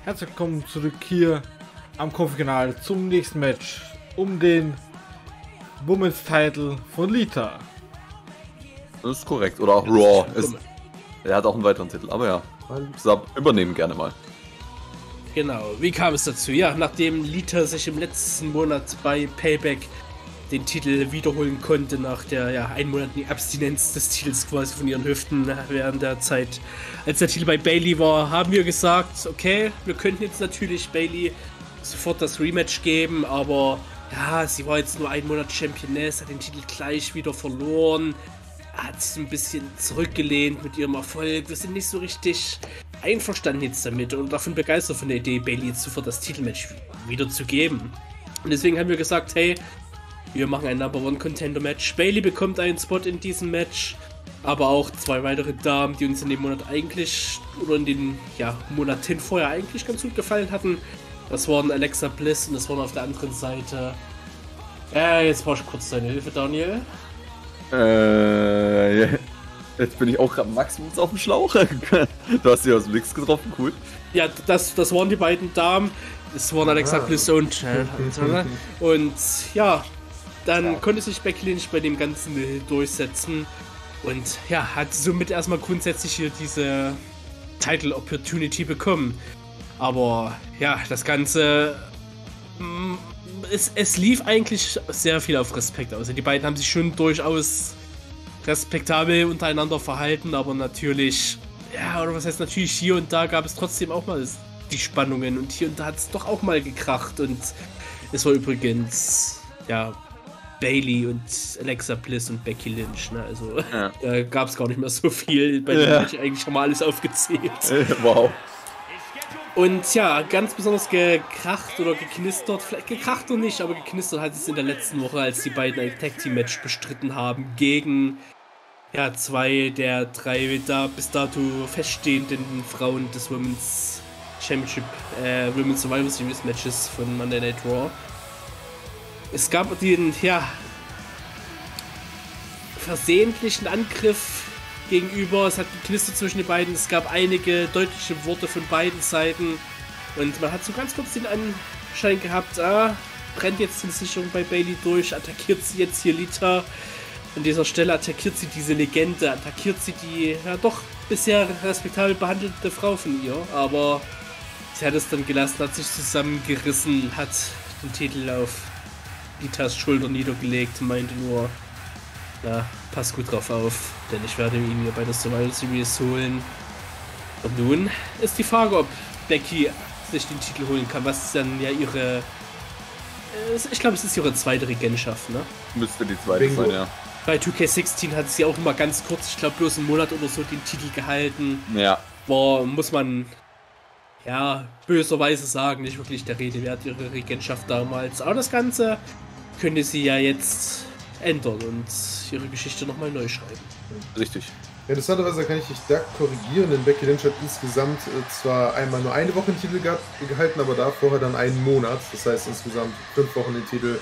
Herzlich willkommen zurück hier am Konfi-Kanal zum nächsten Match um den Women's Title von Lita. Das ist korrekt. Oder auch Raw. Er hat auch einen weiteren Titel, aber ja. Übernehmen gerne mal. Genau, wie kam es dazu? Ja, nachdem Lita sich im letzten Monat bei Payback den Titel wiederholen konnte, nach der einmonatigen Abstinenz des Titels quasi von ihren Hüften während der Zeit, als der Titel bei Bayley war, haben wir gesagt, okay, wir könnten jetzt natürlich Bayley sofort das Rematch geben, aber ja, sie war jetzt nur einen Monat Championess, hat den Titel gleich wieder verloren, hat sich ein bisschen zurückgelehnt mit ihrem Erfolg. Wir sind nicht so richtig einverstanden jetzt damit und davon begeistert von der Idee, Bayley jetzt sofort das Titelmatch wieder zu geben. Und deswegen haben wir gesagt, hey, wir machen ein Number One Contender Match. Bayley bekommt einen Spot in diesem Match, aber auch zwei weitere Damen, die uns in dem Monat eigentlich, oder in den Monaten vorher eigentlich ganz gut gefallen hatten. Das waren Alexa Bliss und das waren auf der anderen Seite. Jetzt brauche ich kurz deine Hilfe, Daniel. Jetzt bin ich auch gerade Maximus auf dem Schlauch. Du hast sie aus dem Nix getroffen, cool. Ja, das waren die beiden Damen. Das waren Alexa Bliss und ja, dann konnte sich Becky Lynch bei dem Ganzen durchsetzen und ja, hat somit erstmal grundsätzlich hier diese Title Opportunity bekommen. Aber ja, das Ganze, es lief eigentlich sehr viel auf Respekt aus. Also die beiden haben sich schon durchaus respektabel untereinander verhalten, aber natürlich, oder was heißt natürlich, hier und da gab es trotzdem auch mal die Spannungen und hier und da hat es doch auch mal gekracht und es war übrigens, Bayley und Alexa Bliss und Becky Lynch, ne? Also da gab es gar nicht mehr so viel, bei dem habe ich eigentlich schon mal alles aufgezählt. Wow. Und ja, ganz besonders gekracht oder geknistert, vielleicht gekracht und nicht, aber geknistert hat es in der letzten Woche, als die beiden ein Tag-Team-Match bestritten haben gegen zwei der drei bis dato feststehenden Frauen des Women's Championship, Women's Survivor Series Matches von Monday Night Raw. Es gab den, versehentlichen Angriff gegenüber, es hat geknistert zwischen den beiden, es gab einige deutliche Worte von beiden Seiten und man hat so ganz kurz den Anschein gehabt, brennt jetzt die Sicherung bei Bayley durch, attackiert sie jetzt hier Lita. An dieser Stelle attackiert sie diese Legende, attackiert sie die doch bisher respektabel behandelte Frau von ihr, aber sie hat es dann gelassen, hat sich zusammengerissen, hat den Titel auf Litas Schulter niedergelegt, meinte nur, pass gut drauf auf, denn ich werde ihn hier bei der Survivor Series holen. Und nun ist die Frage, ob Becky sich den Titel holen kann, was ist dann ihre, ich glaube es ist ihre zweite Regentschaft, ne? Müsste die zweite sein, ja. Bei 2K16 hat sie auch immer ganz kurz, ich glaube bloß einen Monat oder so, den Titel gehalten. Ja. Muss man böserweise sagen, nicht wirklich der Rede wert, ihre Regentschaft damals. Aber das Ganze könnte sie ja jetzt ändern und ihre Geschichte nochmal neu schreiben. Richtig. Interessanterweise kann ich dich da korrigieren, denn Becky Lynch hat insgesamt zwar einmal nur eine Woche den Titel gehalten, aber da vorher dann einen Monat. Das heißt insgesamt 5 Wochen den Titel.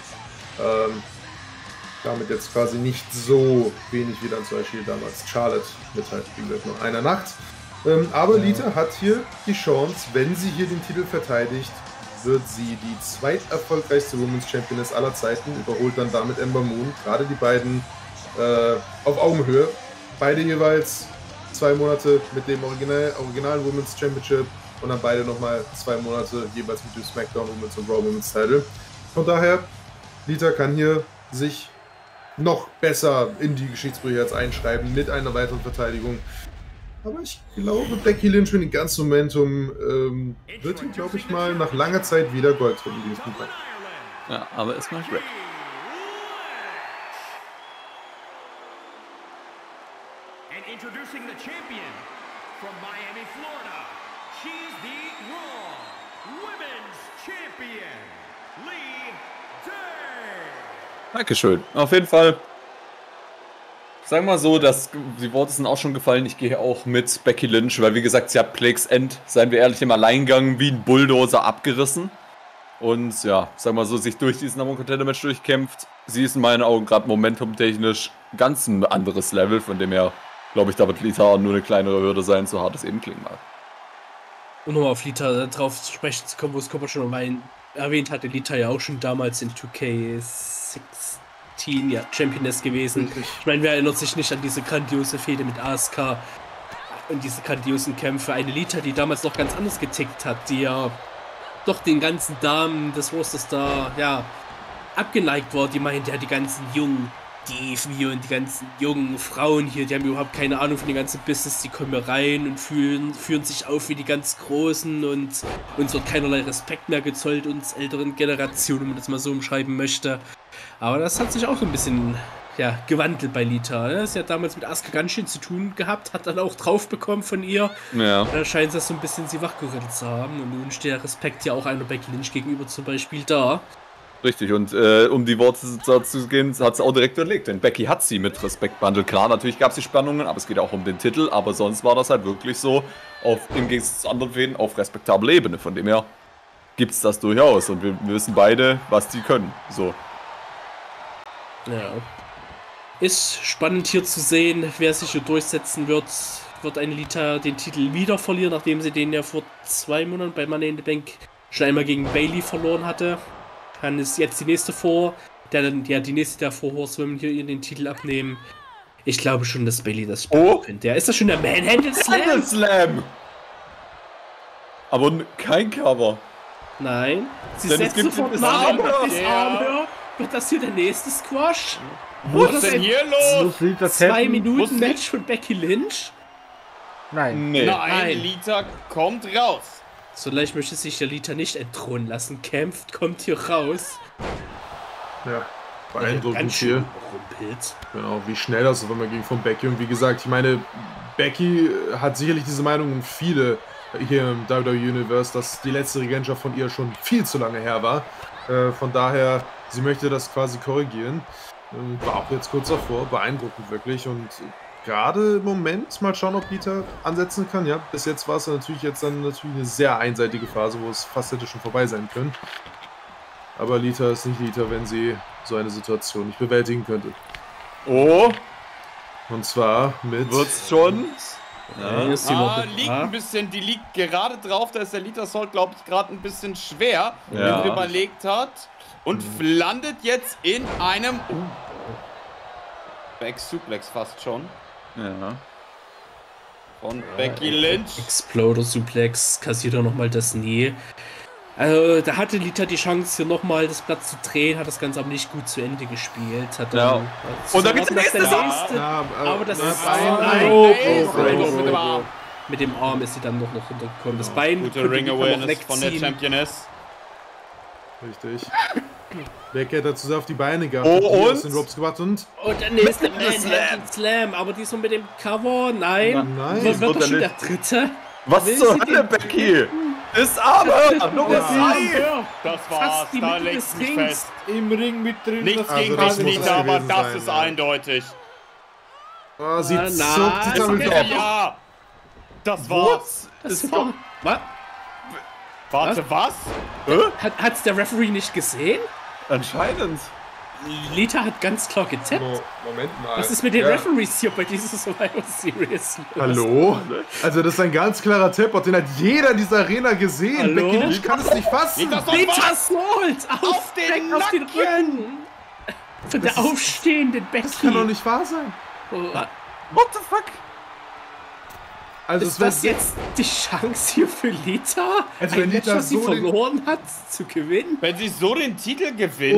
Damit jetzt quasi nicht so wenig wie dann zum Beispiel damals Charlotte mit halt, wie gesagt, noch einer Nacht. Aber Lita hat hier die Chance, wenn sie hier den Titel verteidigt, wird sie die zweiterfolgreichste Women's Championess aller Zeiten, überholt dann damit Ember Moon. Gerade die beiden auf Augenhöhe. Beide jeweils 2 Monate mit dem originalen Women's Championship und dann beide nochmal 2 Monate jeweils mit dem SmackDown Women's und Raw Women's Title. Von daher, Lita kann hier sich noch besser in die Geschichtsbücher jetzt einschreiben mit einer weiteren Verteidigung. Aber ich glaube, Becky Lynch mit dem ganzen Momentum wird hier, glaube ich, mal nach langer Zeit wieder Gold treffen. Ja, aber erstmal Greg. And introducing the champion from Miami, Florida. She's the Raw Women's Champion, Lita. Dankeschön. Auf jeden Fall. Sagen wir mal so, die Worte sind auch schon gefallen. Ich gehe auch mit Becky Lynch, weil wie gesagt, sie hat Plague's End, seien wir ehrlich, im Alleingang wie ein Bulldozer abgerissen. Und sagen wir mal so, sich durch diesen Number One Contender Match durchkämpft. Sie ist in meinen Augen gerade momentumtechnisch ganz ein anderes Level, von dem her glaube ich, da wird Lita nur eine kleinere Hürde sein, so hart es eben klingen mag. um nochmal auf Lita drauf zu sprechen zu kommen, wo es Kopper schon mal erwähnt hatte, Lita ja auch schon damals in 2K16 ja Championess gewesen. Ich meine, wer erinnert sich nicht an diese grandiose Fehde mit Asuka und diese grandiosen Kämpfe. Eine Lita, die damals noch ganz anders getickt hat, die ja doch den ganzen Damen des Rosters da, ja, abgeneigt war. Die meint, ja, die ganzen jungen Dieven hier und die ganzen jungen Frauen hier, die haben überhaupt keine Ahnung von dem ganzen Business, die kommen hier rein und führen sich auf wie die ganz Großen und uns wird keinerlei Respekt mehr gezollt, uns älteren Generationen, wenn man das mal so umschreiben möchte. Aber das hat sich auch so ein bisschen, ja, gewandelt bei Lita. Ne? Sie hat damals mit Asuka ganz schön zu tun gehabt, hat dann auch drauf bekommen von ihr. Ja. Da scheint das so ein bisschen sie wachgerüttelt zu haben und nun steht der Respekt ja auch einer Becky Lynch gegenüber zum Beispiel da. Richtig, und um die Worte zu gehen, hat es auch direkt überlegt, denn Becky hat sie mit Respekt behandelt. Klar, natürlich gab es die Spannungen, aber es geht auch um den Titel, aber sonst war das halt wirklich so, im Gegensatz zu anderen Fäden, auf respektabler Ebene. Von dem her gibt es das durchaus und wir wissen beide, was die können. So. Ja. Ist spannend hier zu sehen, wer sich hier durchsetzen wird. Wird eine Lita den Titel wieder verlieren, nachdem sie den ja vor 2 Monaten bei Money in the Bank schon einmal gegen Bayley verloren hatte. Kann es jetzt die nächste die nächste der Horsewomen hier den Titel abnehmen. Ich glaube schon, dass Bayley das spielen könnte. Ja, ist das schon der Manhandle Slam? Manhandle Slam! Aber kein Cover. Nein. Sie setzt sofort nach und macht Arm höher. Wird das hier der nächste Squash? Was ist denn hier los? 2 Minuten Match von Becky Lynch? Nein. Nee. Nein, Lita kommt raus. So leicht möchte sich der Lita nicht entthronen lassen. Kämpft, kommt hier raus. Ja, beeindruckend hier. Rumpelt. Genau, wie schnell das auf einmal ging von Becky. Und wie gesagt, ich meine, Becky hat sicherlich diese Meinung und viele hier im WWE Universe, dass die letzte Regentschaft von ihr schon viel zu lange her war. Von daher, sie möchte das quasi korrigieren. War auch jetzt kurz davor, beeindruckend wirklich. Und gerade im Moment mal schauen, ob Lita ansetzen kann. Ja, bis jetzt war es natürlich eine sehr einseitige Phase, wo es fast hätte schon vorbei sein können. Aber Lita ist nicht Lita, wenn sie so eine Situation nicht bewältigen könnte. Oh. Und zwar mit... Wird's schon? Ja. Liegt ein bisschen, die liegt gerade drauf, da ist der Lita Salt, glaube ich, gerade ein bisschen schwer, wie sie überlegt hat. Und landet jetzt in einem Back Suplex fast schon. Ja. Von Becky Lynch. Exploder Suplex, kassiert er nochmal das Knie. Also, da hatte Lita die Chance, hier nochmal das Blatt zu drehen, hat das Ganze aber nicht gut zu Ende gespielt. Hat dann, und dann geht's der nächste. Aber das ist mit dem Arm ist sie dann noch runtergekommen. Das Bein gute Ring Awareness von der Championess. Richtig. Becky hat dazu sehr auf die Beine gehabt. Und den Ropes gebracht und der nächste Slam. Aber diesmal mit dem Cover, nein. Wird das schon der dritte? Was zur Hölle, Becky? Ist aber Nummer 2. Das war's, da legt's mich fest. Im Ring mit drin. Nichts gegen dich, Lita, aber das ist eindeutig. Oh, sie zuckt damit auf. Ja, das war's. Was? Warte, was? Hat's der Referee nicht gesehen? Anscheinend. Lita hat ganz klar getippt. Moment mal. Was ist mit den Referees hier bei dieser Survivor Series los? Hallo? Also das ist ein ganz klarer Tipp, den hat jeder in dieser Arena gesehen. Hallo? Becky Lynch kann es nicht fassen. Lita Salt! Auf den Rücken! Von der aufstehenden Becky. Das kann doch nicht wahr sein. What the fuck? Also ist das jetzt die Chance hier für Lita? Also wenn Lita was sie so verloren hat, zu gewinnen? Wenn sie so den Titel gewinnt.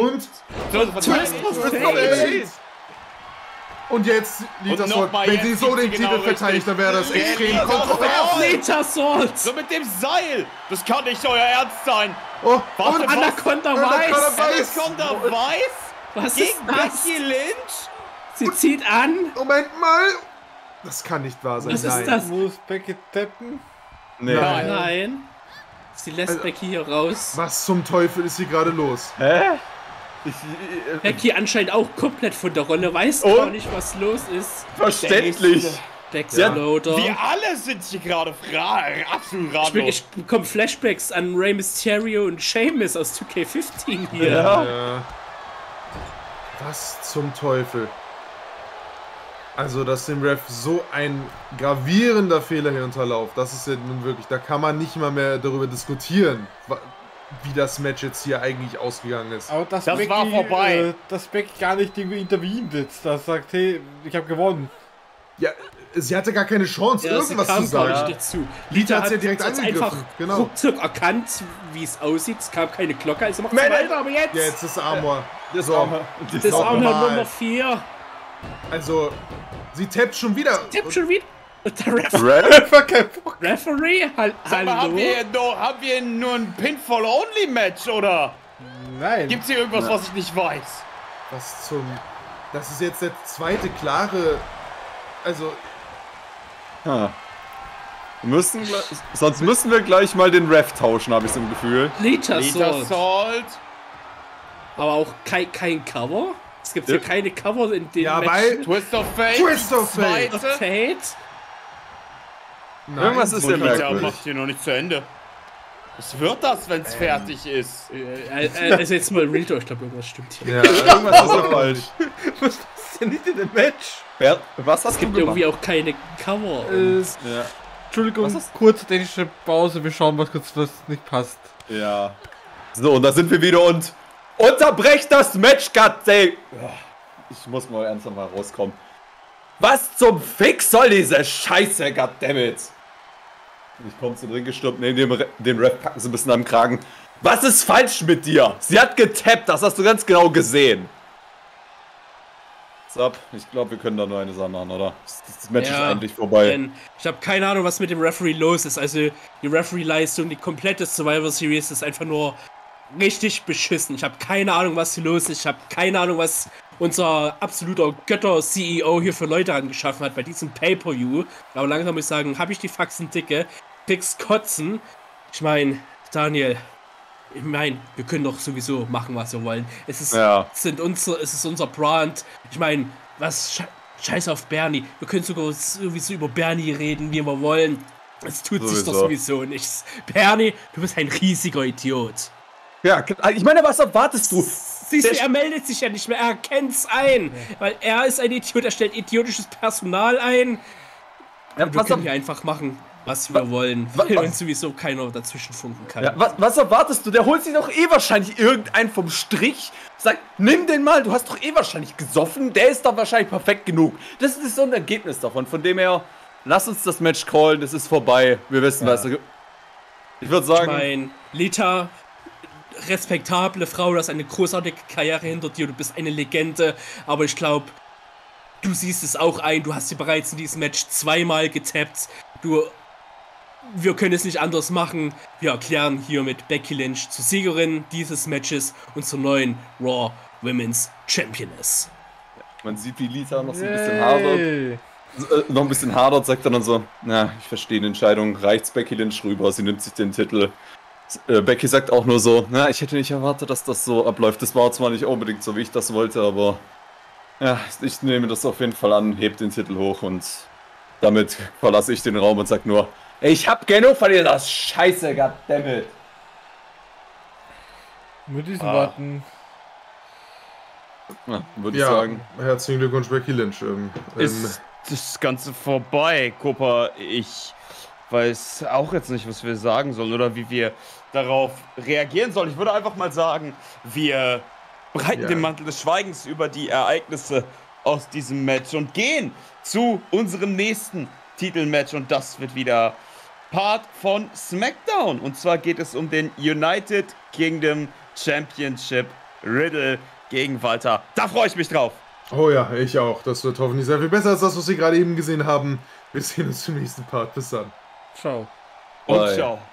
Und jetzt Lita Salt. Wenn sie so den Titel verteidigt, dann wäre das extrem kontrovers. Lita Salt! So mit dem Seil! Das kann nicht euer Ernst sein! Oh, warte, und Anaconda Weiß! Anaconda Weiß? Was gegen ist das? Becky Lynch? Sie zieht an. Moment mal! Das kann nicht wahr sein. Was ist das? Muss Becky tappen? Nee. Nein. Sie lässt Becky hier raus. Was zum Teufel ist hier gerade los? Hä? Becky anscheinend auch komplett von der Rolle, weiß gar nicht, was los ist. Verständlich. Backloader. Wir alle sind hier gerade absolut ratlos. Ich bekomme Flashbacks an Rey Mysterio und Sheamus aus 2K15 hier. Ja. Was zum Teufel? Also, dass dem Ref so ein gravierender Fehler hier unterlauft, das ist ja nun wirklich, da kann man nicht mal mehr darüber diskutieren, wie das Match jetzt hier eigentlich ausgegangen ist. Aber das Becky, war vorbei. Dass Becky gar nicht irgendwie interveniert jetzt, das sagt, hey, ich habe gewonnen. Ja, sie hatte gar keine Chance, Ja, irgendwas sie kam zu sagen. gar nicht dazu. Lita hat ja direkt hat's angegriffen. einfach Genau. ruckzuck erkannt, wie es aussieht. Es kam keine Glocke, also macht sie weiter, aber jetzt. Ja, jetzt ist Armor. Das So. Das ist auch normal. Nummer 4. Also, sie tappt schon wieder. Tippt schon wieder. Und der Referee, Sag mal, haben hallo. wir nur ein Pinfall-Only-Match, oder? Nein. Gibt's hier irgendwas, was ich nicht weiß? Was zum... Das ist jetzt der zweite klare... Also, Sonst müssen wir gleich mal den Ref tauschen, habe ich so ein Gefühl. Lita Salt. Salt. Aber auch kein Cover. Es gibt hier keine Cover in dem ja, Match. weil... Twist of Fate. Twist of Fate. Zweite. Fate. Nein, Irgendwas ist ja Der merkwürdig. macht hier noch nicht zu Ende. Was wird das, wenn es fertig ist? Also jetzt mal Real Talk, ich glaube, irgendwas stimmt hier. Ja, Irgendwas ist so falsch. Was ist denn nicht in dem Match? Was hast Es du gibt gemacht? irgendwie auch keine Cover. Und Ja. Entschuldigung, kurze technische Pause, wir schauen mal kurz, was nicht passt. Ja. So, und da sind wir wieder und unterbrecht das Match, goddammit! Ich muss mal ernsthaft mal rauskommen. Was zum Fix soll diese Scheiße, goddammit? Ich komme zu drin gestürmt, neben den Ref packen sie ein bisschen am Kragen. Was ist falsch mit dir? Sie hat getappt, das hast du ganz genau gesehen. So, ich glaube, wir können da nur eine Sache machen, oder? Das Match ist eigentlich vorbei. Denn ich habe keine Ahnung, was mit dem Referee los ist. Also die Referee-Leistung, die komplette Survivor Series ist einfach nur richtig beschissen. Ich habe keine Ahnung, was hier los ist. Ich habe keine Ahnung, was unser absoluter Götter-CEO hier für Leute angeschaffen hat bei diesem Pay-Per-View. Aber langsam muss ich sagen, habe ich die Faxen dicke, krieg's kotzen. Ich meine, Daniel, wir können doch sowieso machen, was wir wollen. Es ist, es ist unser Brand. Ich meine, scheiß auf Bernie. Wir können sogar sowieso über Bernie reden, wie wir wollen. Es tut sich doch sowieso nichts. Bernie, du bist ein riesiger Idiot. Ja, ich meine, was erwartest du? Siehst du, er meldet sich ja nicht mehr, er erkennt's ein. Weil er ist ein Idiot, er stellt idiotisches Personal ein. Ja, wir können hier einfach machen, was wir wollen, weil uns sowieso keiner dazwischen funken kann. Ja, was erwartest du? Der holt sich doch eh wahrscheinlich irgendeinen vom Strich. Sagt, nimm den mal, du hast doch eh wahrscheinlich gesoffen. Der ist doch wahrscheinlich perfekt genug. Das ist so ein Ergebnis davon. Von dem her, lass uns das Match callen, es ist vorbei. Wir wissen, was er... Ich würde sagen... Ich meine, Lita, respektable Frau, du hast eine großartige Karriere hinter dir, du bist eine Legende. Aber ich glaube, du siehst es auch ein, du hast sie bereits in diesem Match zweimal getappt. Wir können es nicht anders machen. Wir erklären hiermit Becky Lynch zur Siegerin dieses Matches und zur neuen Raw Women's Championess. Man sieht, wie Lita noch so ein bisschen hadert. Noch ein bisschen hadert, sagt er dann so, na, ich verstehe die Entscheidung, reicht's Becky Lynch rüber, sie nimmt sich den Titel. Becky sagt auch nur so, na, ich hätte nicht erwartet, dass das so abläuft. Das war zwar nicht unbedingt so, wie ich das wollte, aber ja, ich nehme das auf jeden Fall an, heb den Titel hoch und damit verlasse ich den Raum und sag nur, ich hab genug von dir, das Scheiße, goddammit. Mit diesen Worten. Ja, würde ich sagen. Herzlichen Glückwunsch, Becky Lynch. Ist das Ganze vorbei, Cooper? Ich weiß auch jetzt nicht, was wir sagen sollen oder wie wir darauf reagieren sollen. Ich würde einfach mal sagen, wir breiten den Mantel des Schweigens über die Ereignisse aus diesem Match und gehen zu unserem nächsten Titelmatch und das wird wieder Part von SmackDown. Und zwar geht es um den United Kingdom Championship, Riddle gegen Walter. Da freue ich mich drauf. Oh ja, ich auch. Das wird hoffentlich sehr viel besser als das, was wir gerade eben gesehen haben. Wir sehen uns im nächsten Part. Bis dann. Ciao. Und ciao.